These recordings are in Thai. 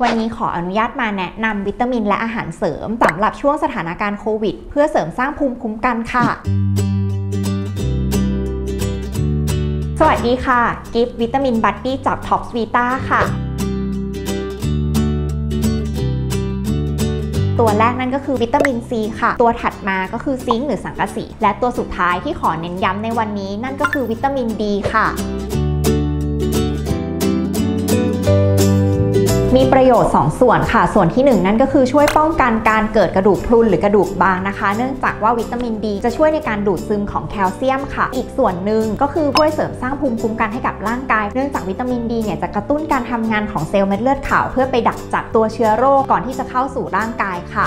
วันนี้ขออนุญาตมาแนะนำวิตามินและอาหารเสริมสำหรับช่วงสถานการณ์โควิดเพื่อเสริมสร้างภูมิคุ้มกันค่ะสวัสดีค่ะกิฟต์วิตามินบัดดี้จากท็อปวีต้าค่ะตัวแรกนั่นก็คือวิตามินซีค่ะตัวถัดมาก็คือซิงค์หรือสังกะสีและตัวสุดท้ายที่ขอเน้นย้ำในวันนี้นั่นก็คือวิตามินดีค่ะมีประโยชน์2ส่วนค่ะส่วนที่1นั่นก็คือช่วยป้องกันการเกิดกระดูกพรุนหรือกระดูกบางนะคะเนื่องจากว่าวิตามินดีจะช่วยในการดูดซึมของแคลเซียมค่ะอีกส่วนหนึ่งก็คือช่วยเสริมสร้างภูมิคุ้มกันให้กับร่างกายเนื่องจากวิตามินดีเนี่ยจะกระตุ้นการทำงานของเซลล์เม็ดเลือดขาวเพื่อไปดักจับตัวเชื้อโรคก่อนที่จะเข้าสู่ร่างกายค่ะ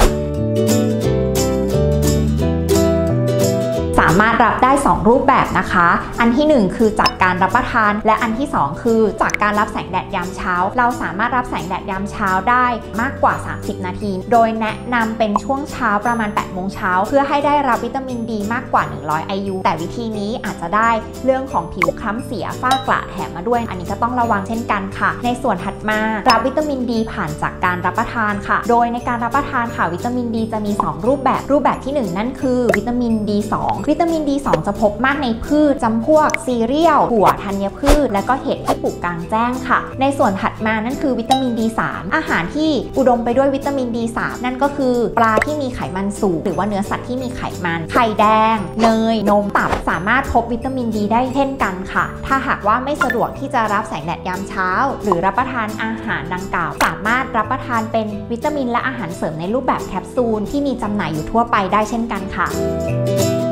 สามารถรับได้2รูปแบบนะคะอันที่1คือจากการรับประทานและอันที่2คือจากการรับแสงแดดยามเช้าเราสามารถรับแสงแดดยามเช้าได้มากกว่า30นาทีโดยแนะนำเป็นช่วงเช้าประมาณ8 โมงเช้าเพื่อให้ได้รับวิตามินดีมากกว่า100 IU แต่วิธีนี้อาจจะได้เรื่องของผิวคล้ำเสียฝ้ากระแถมมาด้วยอันนี้ก็ต้องระวังเช่นกันค่ะในส่วนถัดมารับวิตามินดีผ่านจากการรับประทานค่ะโดยในการรับประทานค่ะวิตามินดีจะมี2รูปแบบที่1นั่นคือวิตามิน D2 วิตามิน D2 จะพบมากในพืชจำพวกซีเรียลถั่วธัญพืชและก็เห็ดที่ปลูกกลางแจ้งค่ะในส่วนถัดมานั่นคือวิตามิน D3 อาหารที่อุดมไปด้วยวิตามิน D3 นั่นก็คือปลาที่มีไขมันสูงหรือว่าเนื้อสัตว์ที่มีไขมันไข่แดงเนยนมตับสามารถพบวิตามินดีได้เช่นกันค่ะถ้าหากว่าไม่สะดวกที่จะรับแสงแดดยามเช้าหรือรับประทานอาหารดังกล่าวสามารถรับประทานเป็นวิตามินและอาหารเสริมในรูปแบบแคปซูลที่มีจำหน่ายอยู่ทั่วไปได้เช่นกันค่ะ